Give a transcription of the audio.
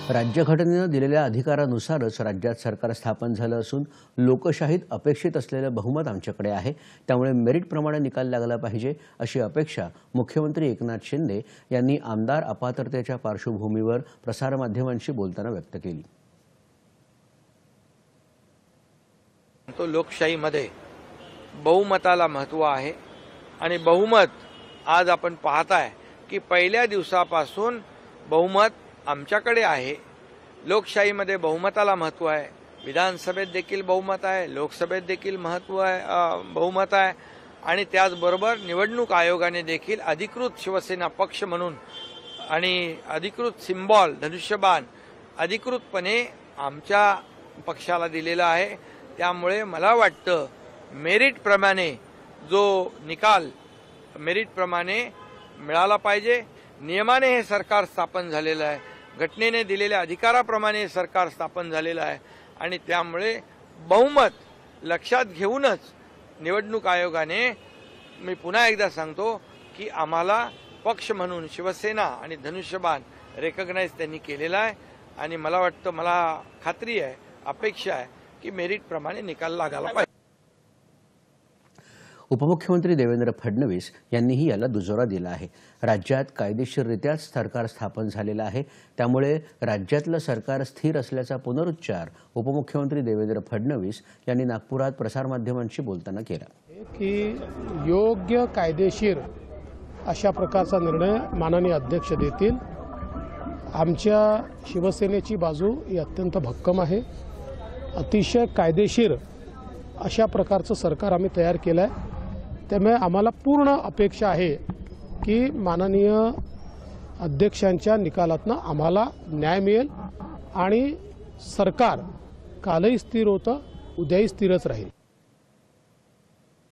राज्यघटनेनं दिलेल्या अधिकारानुसारच राज्यात सरकार स्थापन झालं असून लोकशाहीत अपेक्षित असलेलं बहुमत आमच्याकडे आहे। त्यामुळे मेरिटप्रमाणे निकाल लागला पाहिजे अशी अपेक्षा मुख्यमंत्री एकनाथ शिंदे यांनी आमदार अपात्रतेच्या पार्श्वभूमीवर प्रसारमाध्यमांशी बोलताना व्यक्त केली। तो लोकशाहीमध्ये बहुमताला महत्त्व आहे आणि बहुमत आज आपण पाहताय की पहिल्या दिवसापासून बहुमत आमच्याकडे आहे। लोकशाहीमध्ये बहुमताला महत्त्व आहे, विधानसभेत देखील बहुमत आहे, लोकसभेत देखील बहुमत आहे आणि त्याचबरोबर निवडणूक आयोगाने देखील अधिकृत शिवसेना पक्ष म्हणून आणि अधिकृत सिम्बॉल धनुष्यबाण अधिकृतपणे आमच्या पक्षाला दिलेला आहे। त्यामुळे मला वाटतं मेरिटप्रमाणे जो निकाल मेरिटप्रमाणे मिळाला पाहिजे। नियमाने हे सरकार स्थापन झालेलं आहे, घटनेने दिलेल्या अधिकाराप्रमाणे हे सरकार स्थापन झालेलं आहे आणि त्यामुळे बहुमत लक्षात घेऊनच निवडणूक आयोगाने, मी पुन्हा एकदा सांगतो की आम्हाला पक्ष म्हणून शिवसेना आणि धनुष्यबाण रेकग्नाइज त्यांनी केलेला आहे आणि मला वाटतं, मला खात्री आहे, अपेक्षा आहे की मेरिटप्रमाणे निकाल लागायला पाहिजे। उपमुख्यमंत्री देवेंद्र फडणवीस यांनीही याला दुजोरा दिला आहे। राज्यात कायदेशीररित्याच सरकार स्थापन झालेलं आहे, त्यामुळे राज्यातलं सरकार स्थिर असल्याचा पुनरुच्चार उपमुख्यमंत्री देवेंद्र फडणवीस यांनी नागपुरात प्रसारमाध्यमांशी बोलताना केला की योग्य कायदेशीर अशा प्रकारचा निर्णय माननीय अध्यक्ष देतील। आमच्या शिवसेनेची बाजू ही अत्यंत भक्कम आहे। अतिशय कायदेशीर अशा प्रकारचं सरकार आम्ही तयार केलं आहे। त्यामुळे आम्हाला पूर्ण अपेक्षा आहे की माननीय अध्यक्षांच्या निकालातनं आम्हाला न्याय मिळेल आणि सरकार कालही स्थिर होतं, उद्याही स्थिरच राहील।